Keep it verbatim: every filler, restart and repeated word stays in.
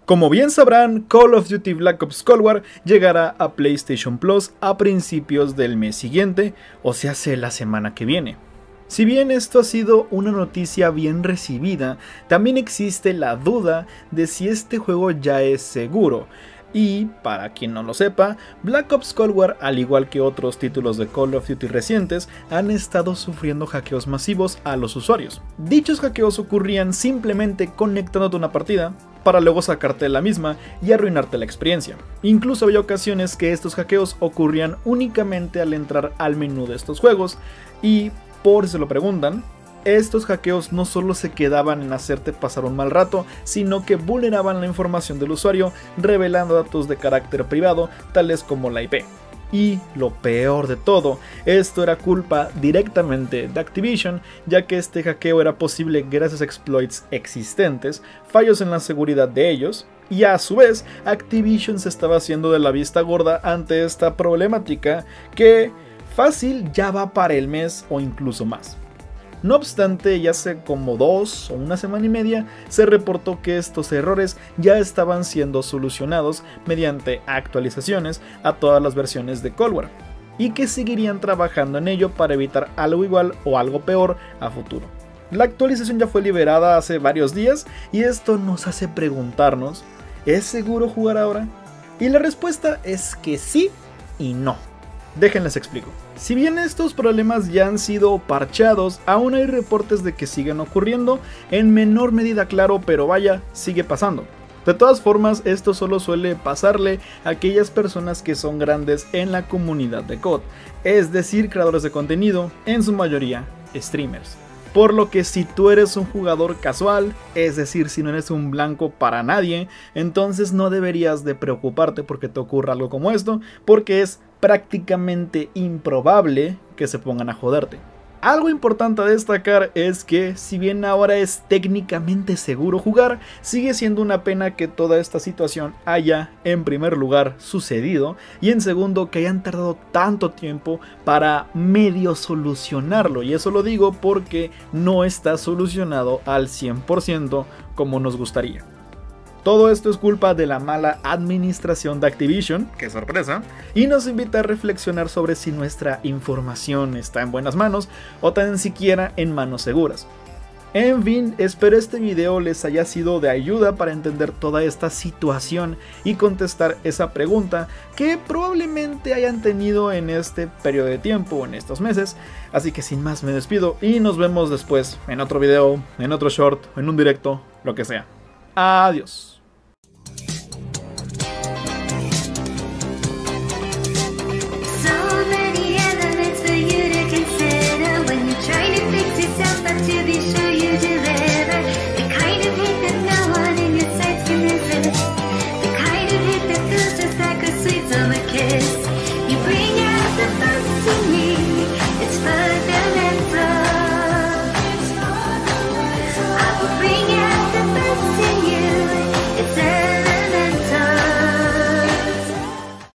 Como bien sabrán, Call of Duty Black Ops Cold War llegará a PlayStation Plus a principios del mes siguiente, o sea, hace la semana que viene. Si bien esto ha sido una noticia bien recibida, también existe la duda de si este juego ya es seguro. Y, para quien no lo sepa, Black Ops Cold War, al igual que otros títulos de Call of Duty recientes, han estado sufriendo hackeos masivos a los usuarios. Dichos hackeos ocurrían simplemente conectándote a una partida, para luego sacarte de la misma y arruinarte la experiencia. Incluso había ocasiones que estos hackeos ocurrían únicamente al entrar al menú de estos juegos, y, por si se lo preguntan, estos hackeos no solo se quedaban en hacerte pasar un mal rato, sino que vulneraban la información del usuario, revelando datos de carácter privado, tales como la I P. Y lo peor de todo, esto era culpa directamente de Activision, ya que este hackeo era posible gracias a exploits existentes, fallos en la seguridad de ellos, y a su vez Activision se estaba haciendo de la vista gorda ante esta problemática que fácil ya va para el mes o incluso más. No obstante, ya hace como dos o una semana y media se reportó que estos errores ya estaban siendo solucionados mediante actualizaciones a todas las versiones de Cold War, y que seguirían trabajando en ello para evitar algo igual o algo peor a futuro. La actualización ya fue liberada hace varios días y esto nos hace preguntarnos, ¿es seguro jugar ahora? Y la respuesta es que sí y no. Déjenles explico. Si bien estos problemas ya han sido parchados, aún hay reportes de que siguen ocurriendo, en menor medida claro, pero vaya, sigue pasando. De todas formas, esto solo suele pasarle a aquellas personas que son grandes en la comunidad de C O D, es decir, creadores de contenido, en su mayoría streamers. Por lo que si tú eres un jugador casual, es decir, si no eres un blanco para nadie, entonces no deberías de preocuparte porque te ocurra algo como esto, porque es prácticamente improbable que se pongan a joderte. Algo importante a destacar es que, si bien ahora es técnicamente seguro jugar, sigue siendo una pena que toda esta situación haya, en primer lugar, sucedido, y en segundo, que hayan tardado tanto tiempo para medio solucionarlo. Y eso lo digo porque no está solucionado al cien por ciento como nos gustaría. Todo esto es culpa de la mala administración de Activision, qué sorpresa, y nos invita a reflexionar sobre si nuestra información está en buenas manos o tan siquiera en manos seguras. En fin, espero este video les haya sido de ayuda para entender toda esta situación y contestar esa pregunta que probablemente hayan tenido en este periodo de tiempo o en estos meses. Así que sin más me despido y nos vemos después en otro video, en otro short, en un directo, lo que sea. Adiós.